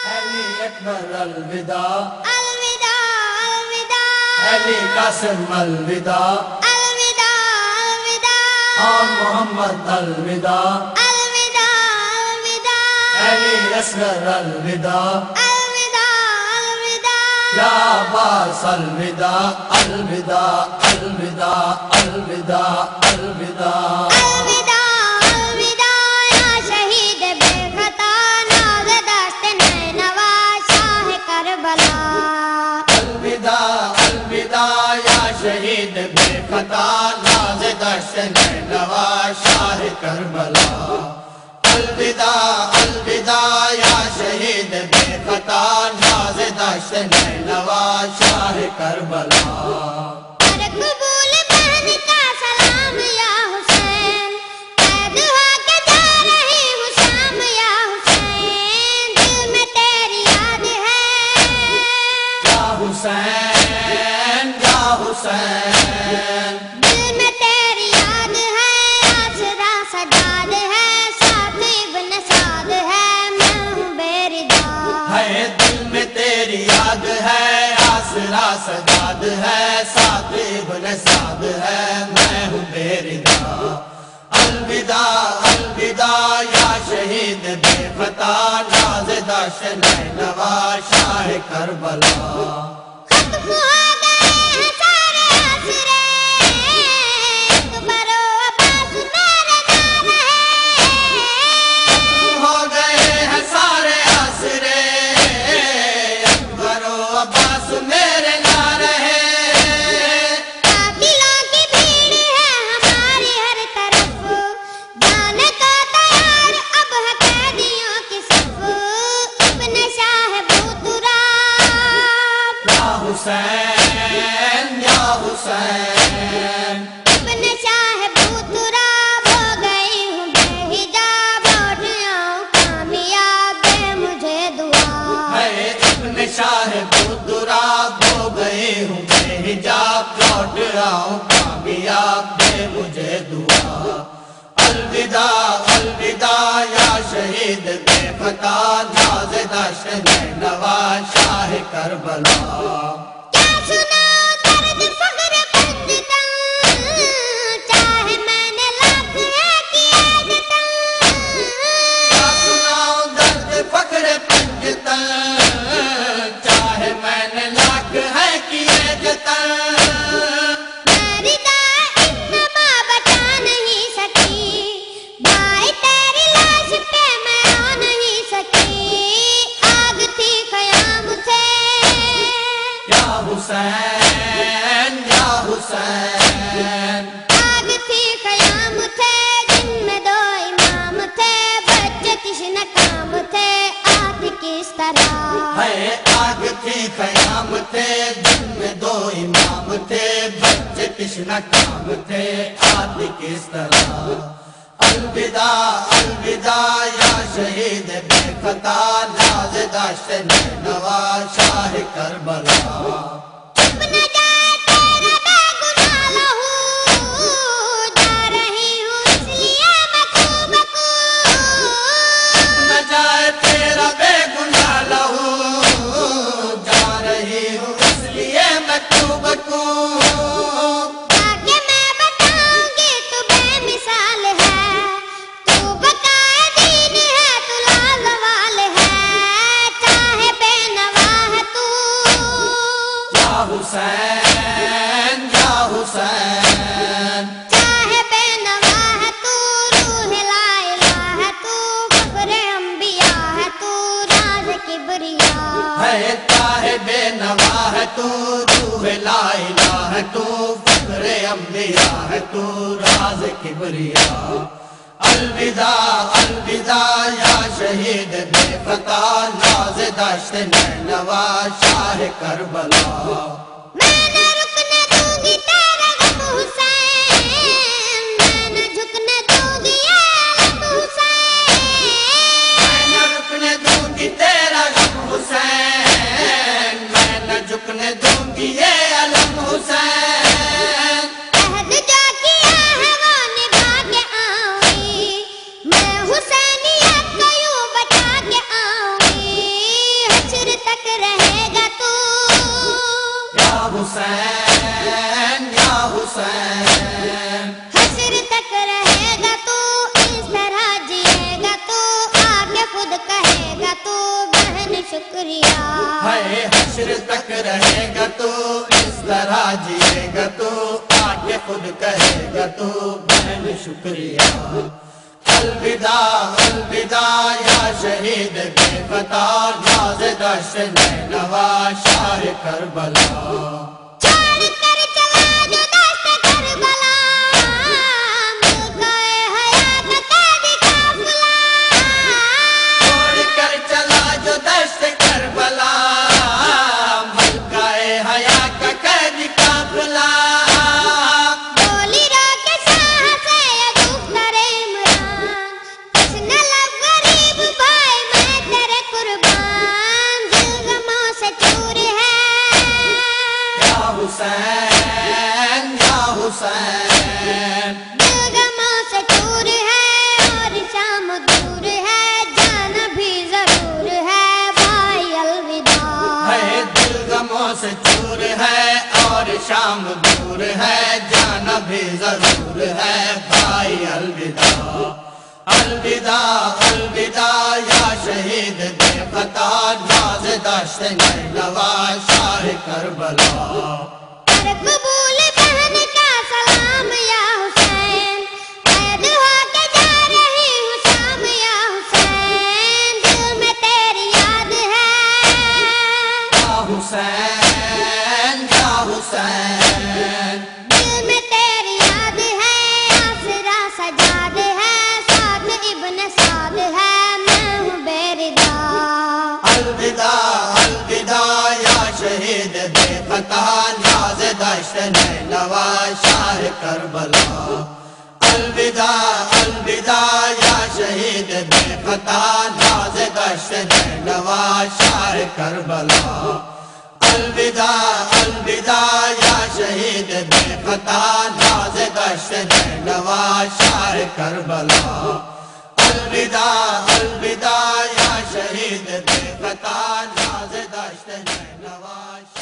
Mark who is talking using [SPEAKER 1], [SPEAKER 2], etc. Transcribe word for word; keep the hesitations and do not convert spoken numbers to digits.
[SPEAKER 1] علی اکبر الوداع،
[SPEAKER 2] الوداع الوداع،
[SPEAKER 1] علی قاسم الوداع،
[SPEAKER 2] الوداع الوداع،
[SPEAKER 1] آن محمد الوداع،
[SPEAKER 2] الوداع الوداع،
[SPEAKER 1] علی اصغر الوداع،
[SPEAKER 2] الوداع الوداع،
[SPEAKER 1] یا عباس الوداع، الوداع الوداع الوداع الوداع،
[SPEAKER 2] الوداع الوداع یا شہید بے خطا ناز دست نینوا شاہ کربلا،
[SPEAKER 1] الوداع الوداع یا شہید بے خطا ناز دشت نینوا شاہ کربلا، الوداع الوداع یا شہید بے خطا ناز دشت نینوا شاہ کربلا،
[SPEAKER 2] پر قبول بہن کا سلام یا حسین، قید ہو کے جا رہی ہوں شام یا حسین، دل میں تیری یاد ہے،
[SPEAKER 1] یا حسین یا حسین،
[SPEAKER 2] دل میں تیری یاد ہے، آسرا سجاد ہے، ساتھ ابن سعد ہے، میں ہوں بے ردا،
[SPEAKER 1] ہے دل میں تیری یاد ہے، آسرا سجاد ہے، ساتھ ابن سعد ہے، میں ہوں بے ردا، الوداع الوداع یا شہید بے خطا ناز دشت نینوا شاہ کربلا،
[SPEAKER 2] ختم ہو گئے ہیں سارے آسرے، اکبر و عباس میرے نہ رہے،
[SPEAKER 1] ہو گئے ہیں سارے آسرے، اکبر و عباس میرے نہ رہے،
[SPEAKER 2] قاتلوں کی بھیڑ ہے ہماری ہر طرف، جانے کو تیار اب ہے قیدیوں کی صف، ابن شاہ بوتراب،
[SPEAKER 1] یا حسین یا حسین،
[SPEAKER 2] ابن شاہ بوتراب، ہو گئی ہوں بے حجاب، لوٹ آؤں کامیاب دے مجھے دعا،
[SPEAKER 1] ہے ابن شاہ بودراب، ہو گئے ہوں بے حجاب، لوٹ آؤں کامیاب دے مجھے دعا، الوداع الوداع یا شہید بے خطا ناز دشت نینوا شاہ کربلا،
[SPEAKER 2] کیا سناؤں درد فقر پنجتن، چاہے میں نے لاکھ ہے کیا جتن،
[SPEAKER 1] کیا سناؤں درد فقر پنجتن، چاہے میں نے لاکھ ہے کیے جتن،
[SPEAKER 2] میری داع انما بچا نہیں سکی، بھائی تیری لاش پہ میں آ نہیں سکی، آگ تھی خیام سے،
[SPEAKER 1] یا حسین یا حسین،
[SPEAKER 2] آگ تھی خیام تھے، جن میں دو امام تھے، بچے تشنہ کام تھے، آج کس طرح،
[SPEAKER 1] ہے آگ تھی خیام تھے، جن میں دو امام تھے، بچے تشنہ کام تھے، آدھی کس طرح، الوداع الوداع یا شہید بے خطا ناز دشت نینوا شاہ کربلا،
[SPEAKER 2] چپ نہ جائے تیرا بے گناہ لہو، جا رہی ہوں اس لیے میں کو بکو،
[SPEAKER 1] نہ جائے تیرا بے گناہ لہو، جا رہی ہوں اس لیے میں تو بکو،
[SPEAKER 2] تاکہ میں بتاؤں گی تو بے مثال ہے، تو بقائے دین ہے، تو لازوال ہے، چاہے بے نوا ہے تو،
[SPEAKER 1] یا حسین یا حسین،
[SPEAKER 2] چاہے بے نوا ہے تو، روح لا الہ ہے تو، فخر انبیاء ہے تو، راز کبریا،
[SPEAKER 1] ہے چاہے بے نوا ہے تو، روح لا الہ ہے تو، فخر انبیاء ہے تو، راز کبریا، الوداع الوداع یا شہید بے خطا ناز دشت نینوا شاہ کربلا،
[SPEAKER 2] میں نہ رکنے دوں گی تیرا غم حسین، میں نہ جھکنے دوں گی اے علم حسین،
[SPEAKER 1] میں نہ رکنے دوں گی تیرا غم حسین، میں نہ جھکنے دوں گی یہ علم حسین،
[SPEAKER 2] عہد جو کیا ہے وہ نبھا کے آؤں گی، میں حسینیت کو یوں بچا کے آؤں گی،
[SPEAKER 1] رہے گا تو اس طرح جیے گا تو آگے خود کہے گا تو بہن شکریہ الوداع الوداع یا شہید بے فتح ناز دشت نینوا شاہ کربلا
[SPEAKER 2] چھوڑ کر چلا جو دشت کربلا ملکہ حیات قیدی قافلہ
[SPEAKER 1] چھوڑ کر چلا جو دشت کربلا ملکہ حیات کا قیدی قافلہ
[SPEAKER 2] بولی رو کے شاہ سے یہ گفتر عمران کس نہ لب غریب بھائی میں تیرے قربان دل غموں سے چور ہے
[SPEAKER 1] یا حسین یا حسین
[SPEAKER 2] دل غموں سے چور ہے اور شام دور ہے جانا بھی ضرور ہے بھائی الوداع
[SPEAKER 1] ہے دل غموں سے چور ہے اور شام دور ہے جانا بھی ضرور ہے بھائی الوداع الوداع الوداع یا شہید بے فتح ناز دشت نینوا شاہ کربلا
[SPEAKER 2] کر قبول بہن کا سلام یا حسین قید ہو کے جا رہی ہوں شام یا حسین دل میں تیری یاد ہے
[SPEAKER 1] یا حسین یا حسین
[SPEAKER 2] دل میں تیری یاد ہے آسرا سجاد ہے ساتھ ابن سعد ہے میں ہوں بے ردا
[SPEAKER 1] الوداع الوداع یا شہید بے فتح ناز دشت نینوا شاہ کربلا الوداع الوداع یا شہید بے فتح ناز دشت نینوا شاہ کربلا الوداع الوداع یا شہید بے فتح ناز دشت نینوا شاہ کربلا الوداع الوداع یا شہید بے فتح ناز دشت نینوا